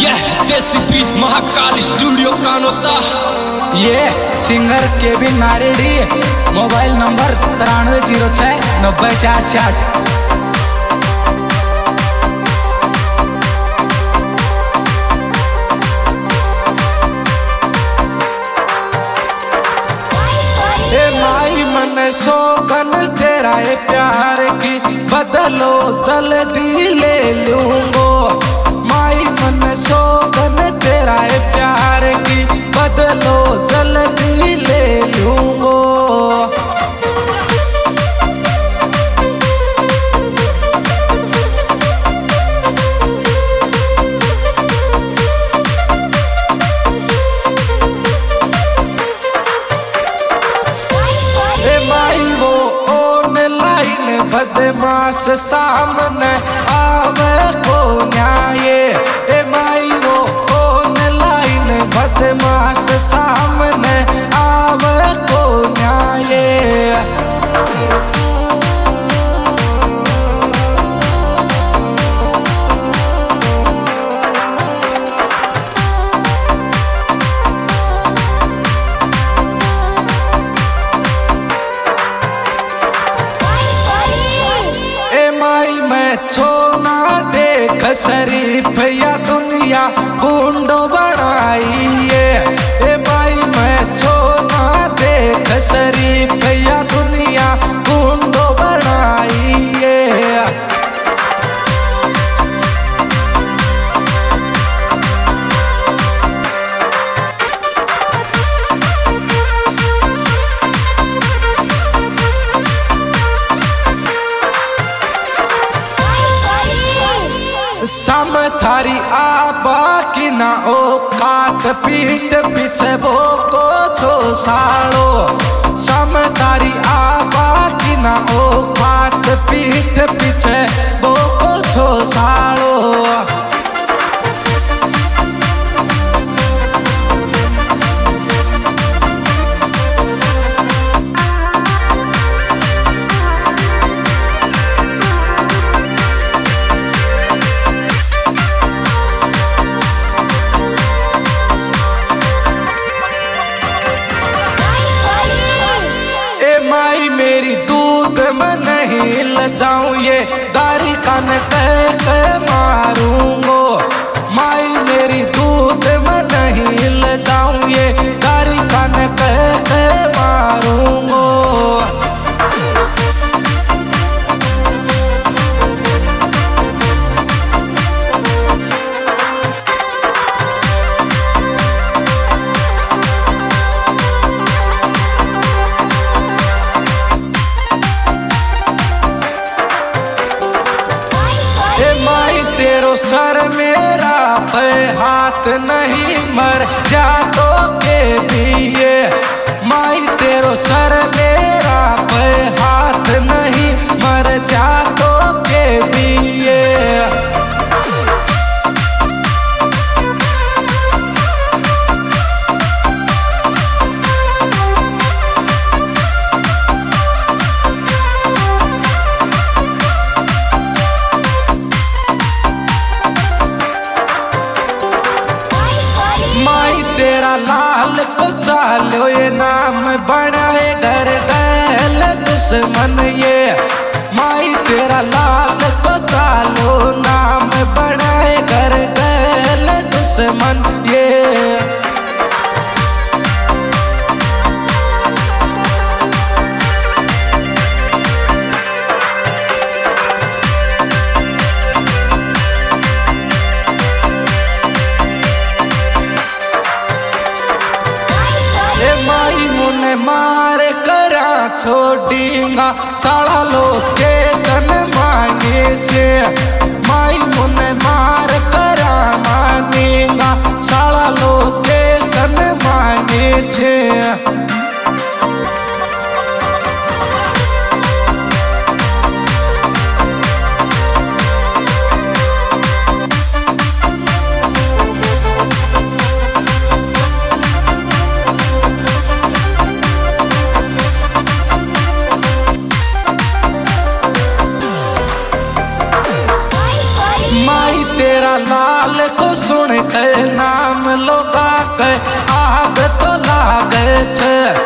यह देसी beat Mahakal studio Kanota. ये singer Kevin Naredi, mobile number 9306 90 मन शोकन तेरा है प्यार की, बदलो जल्दी ले लूंगो। माई मन शोकन तेरा है प्यार की, बदलो जल्दी ले लूंगो। बदमाश सामने आवे को न्याय, ए माई वो ऑनलाइन बदमाश सामने आवे को न्याय। मैं छोना देख शरीफ या दुनिया गुंडो बनाइए। ए भाई मैं छोना देख शरीफ या दुनिया गुंडो बनाइए। सम थारी आबा की ना ओ कात पीठ पीछे वो को छो साड़ो। सम थारी आबा की ना ओ कात पीठ पीछे वो को छो साड़ो। माई मेरी दूध में नहीं लजाऊं, ये दारी कान कह मारूंगो। माई मेरी दूध में नहीं लजाऊं, ये दारी कान कह मारूंगो। तेरो सर मेरा पे हाथ नहीं मर जा तो के दिए। माई तेरो सर मेरा पे हाथ नहीं मर जा तो के दिए। तेरा लाल को चालो ये नाम बनाए घर गैल दुश्मन ये। माई तेरा लाल को चालो नाम बनाए घर गैल दुश्मन ये। मार करा छोड़ींगा साला लोकेशन मांगे छे। माई मुने मार करा मानेगा साला लोकेशन मांगे छे। तेरा लाल तुम्हारे को सुन के नाम लोगा के आग तो लागे छे।